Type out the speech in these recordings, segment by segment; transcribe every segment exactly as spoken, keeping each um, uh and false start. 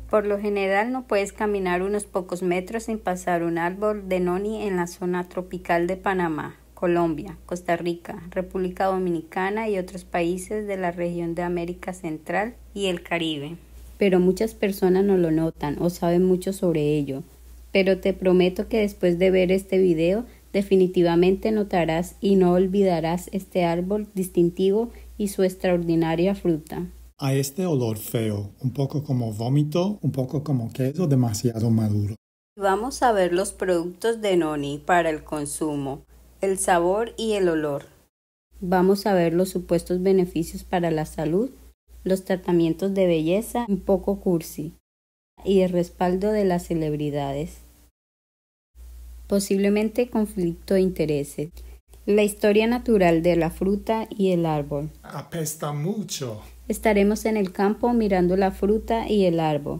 Por lo general no puedes caminar unos pocos metros sin pasar un árbol de noni en la zona tropical de Panamá, Colombia, Costa Rica, República Dominicana y otros países de la región de América Central y el Caribe. Pero muchas personas no lo notan o saben mucho sobre ello. Pero te prometo que después de ver este video, definitivamente notarás y no olvidarás este árbol distintivo y su extraordinaria fruta. A este olor feo, un poco como vómito, un poco como queso demasiado maduro. Vamos a ver los productos de noni para el consumo, el sabor y el olor. Vamos a ver los supuestos beneficios para la salud, los tratamientos de belleza, un poco cursi, y el respaldo de las celebridades. Posiblemente conflicto de intereses. La historia natural de la fruta y el árbol. Apesta mucho. Estaremos en el campo mirando la fruta y el árbol.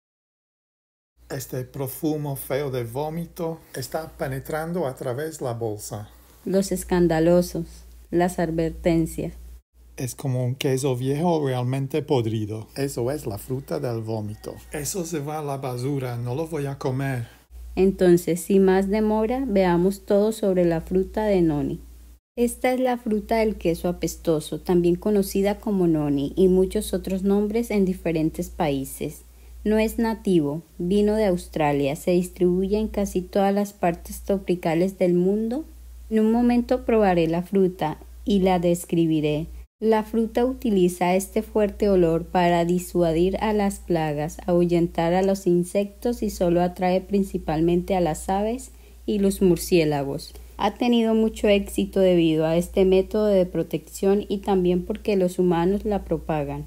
Este profumo feo de vómito está penetrando a través de la bolsa. Los escandalosos, las advertencias. Es como un queso viejo realmente podrido. Eso es la fruta del vómito. Eso se va a la basura, no lo voy a comer. Entonces, sin más demora, veamos todo sobre la fruta de noni. Esta es la fruta del queso apestoso, también conocida como noni, y muchos otros nombres en diferentes países. No es nativo, vino de Australia, se distribuye en casi todas las partes tropicales del mundo. En un momento probaré la fruta y la describiré. La fruta utiliza este fuerte olor para disuadir a las plagas, ahuyentar a los insectos y solo atrae principalmente a las aves y los murciélagos. Ha tenido mucho éxito debido a este método de protección y también porque los humanos la propagan.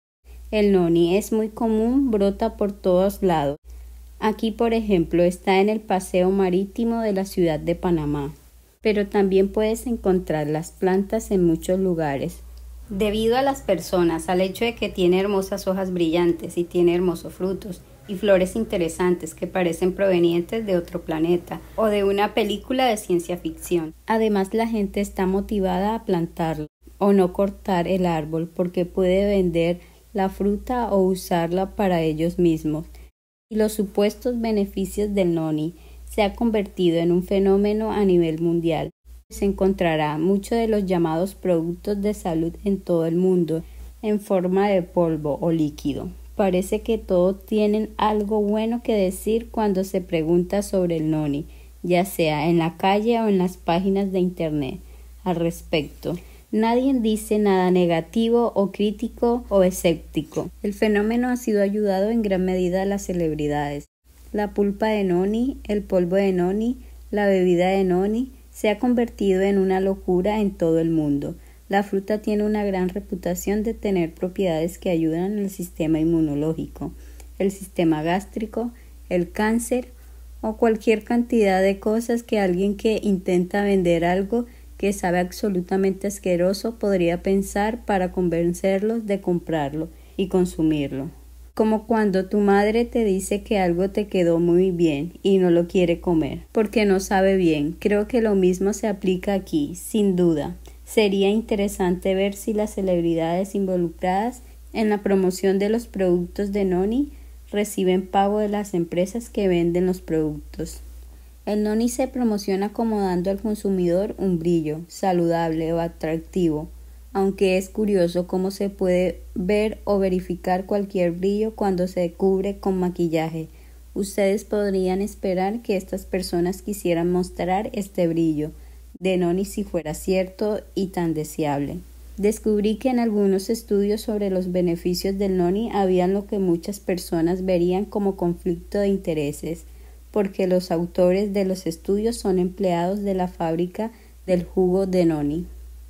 El noni es muy común, brota por todos lados. Aquí, por ejemplo, está en el paseo marítimo de la ciudad de Panamá. Pero también puedes encontrar las plantas en muchos lugares. Debido a las personas, al hecho de que tiene hermosas hojas brillantes y tiene hermosos frutos y flores interesantes que parecen provenientes de otro planeta o de una película de ciencia ficción. Además, la gente está motivada a plantarlo o no cortar el árbol porque puede vender la fruta o usarla para ellos mismos. Y los supuestos beneficios del noni se ha convertido en un fenómeno a nivel mundial. Se encontrará mucho de los llamados productos de salud en todo el mundo, en forma de polvo o líquido. Parece que todos tienen algo bueno que decir cuando se pregunta sobre el noni, ya sea en la calle o en las páginas de internet al respecto. Nadie dice nada negativo o crítico o escéptico. El fenómeno ha sido ayudado en gran medida a las celebridades. La pulpa de noni, el polvo de noni, la bebida de noni se ha convertido en una locura en todo el mundo. La fruta tiene una gran reputación de tener propiedades que ayudan al sistema inmunológico, el sistema gástrico, el cáncer o cualquier cantidad de cosas que alguien que intenta vender algo que sabe absolutamente asqueroso podría pensar para convencerlos de comprarlo y consumirlo. Como cuando tu madre te dice que algo te quedó muy bien y no lo quiere comer, porque no sabe bien. Creo que lo mismo se aplica aquí, sin duda. Sería interesante ver si las celebridades involucradas en la promoción de los productos de noni reciben pago de las empresas que venden los productos. El noni se promociona como dando al consumidor un brillo saludable o atractivo, aunque es curioso cómo se puede ver o verificar cualquier brillo cuando se cubre con maquillaje. Ustedes podrían esperar que estas personas quisieran mostrar este brillo de noni si fuera cierto y tan deseable. Descubrí que en algunos estudios sobre los beneficios del noni habían lo que muchas personas verían como conflicto de intereses, porque los autores de los estudios son empleados de la fábrica del jugo de noni.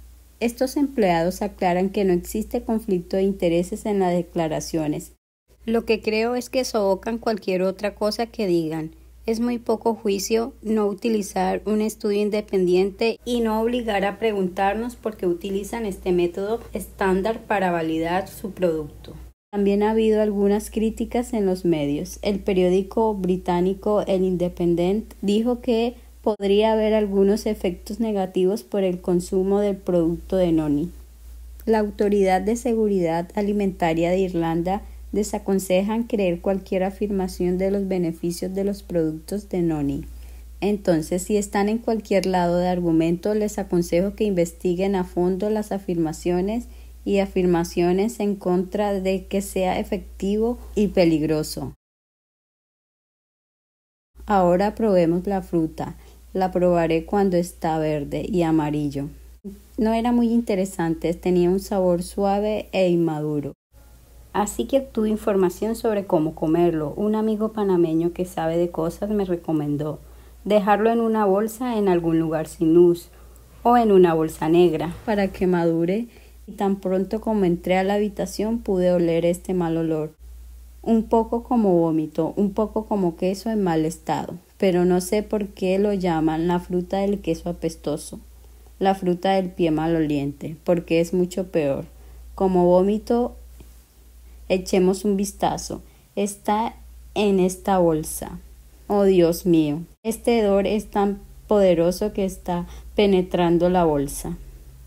Estos empleados aclaran que no existe conflicto de intereses en las declaraciones. Lo que creo es que sofocan cualquier otra cosa que digan. Es muy poco juicio no utilizar un estudio independiente y no obligar a preguntarnos por qué utilizan este método estándar para validar su producto. También ha habido algunas críticas en los medios. El periódico británico El Independent dijo que podría haber algunos efectos negativos por el consumo del producto de noni. La Autoridad de Seguridad Alimentaria de Irlanda desaconsejan creer cualquier afirmación de los beneficios de los productos de Noni. Entonces, si están en cualquier lado de argumento, les aconsejo que investiguen a fondo las afirmaciones y afirmaciones en contra de que sea efectivo y peligroso. Ahora probemos la fruta. La probaré cuando está verde y amarillo. No era muy interesante, tenía un sabor suave e inmaduro. Así que obtuve información sobre cómo comerlo. Un amigo panameño que sabe de cosas me recomendó dejarlo en una bolsa en algún lugar sin luz o en una bolsa negra para que madure, y tan pronto como entré a la habitación pude oler este mal olor. Un poco como vómito, un poco como queso en mal estado, pero no sé por qué lo llaman la fruta del queso apestoso, la fruta del pie maloliente, porque es mucho peor. Como vómito, echemos un vistazo. Está en esta bolsa. Oh, Dios mío, este hedor es tan poderoso que está penetrando la bolsa.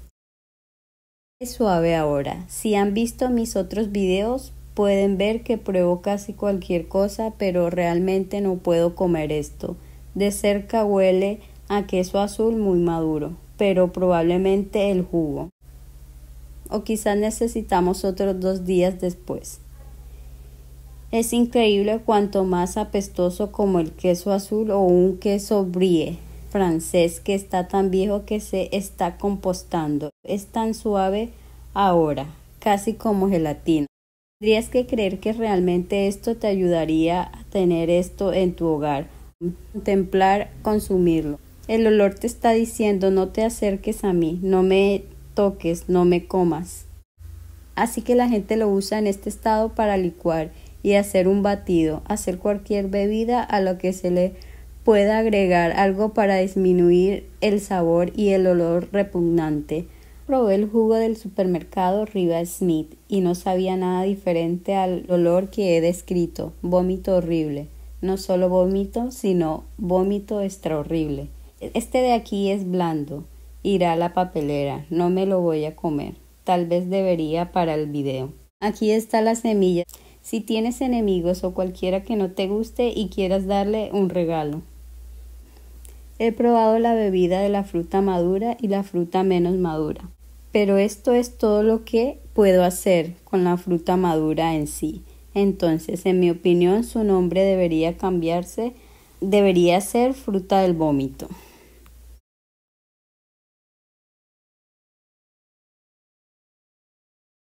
Es suave ahora. Si han visto mis otros videos, pueden ver que pruebo casi cualquier cosa, pero realmente no puedo comer esto. De cerca huele a queso azul muy maduro, pero probablemente el jugo. O quizás necesitamos otros dos días después. Es increíble cuanto más apestoso como el queso azul o un queso brie francés que está tan viejo que se está compostando. Es tan suave ahora, casi como gelatina. Tendrías que creer que realmente esto te ayudaría a tener esto en tu hogar, contemplar, consumirlo. El olor te está diciendo: no te acerques a mí, no me toques, no me comas. Así que la gente lo usa en este estado para licuar y hacer un batido, hacer cualquier bebida a lo que se le pueda agregar algo para disminuir el sabor y el olor repugnante. Probé el jugo del supermercado Riva Smith y no sabía nada diferente al olor que he descrito. Vómito horrible. No solo vómito, sino vómito extra horrible. Este de aquí es blando. Irá a la papelera. No me lo voy a comer. Tal vez debería para el video. Aquí está la semilla. Si tienes enemigos o cualquiera que no te guste y quieras darle un regalo. He probado la bebida de la fruta madura y la fruta menos madura. Pero esto es todo lo que puedo hacer con la fruta madura en sí. Entonces, en mi opinión, su nombre debería cambiarse. Debería ser fruta del vómito.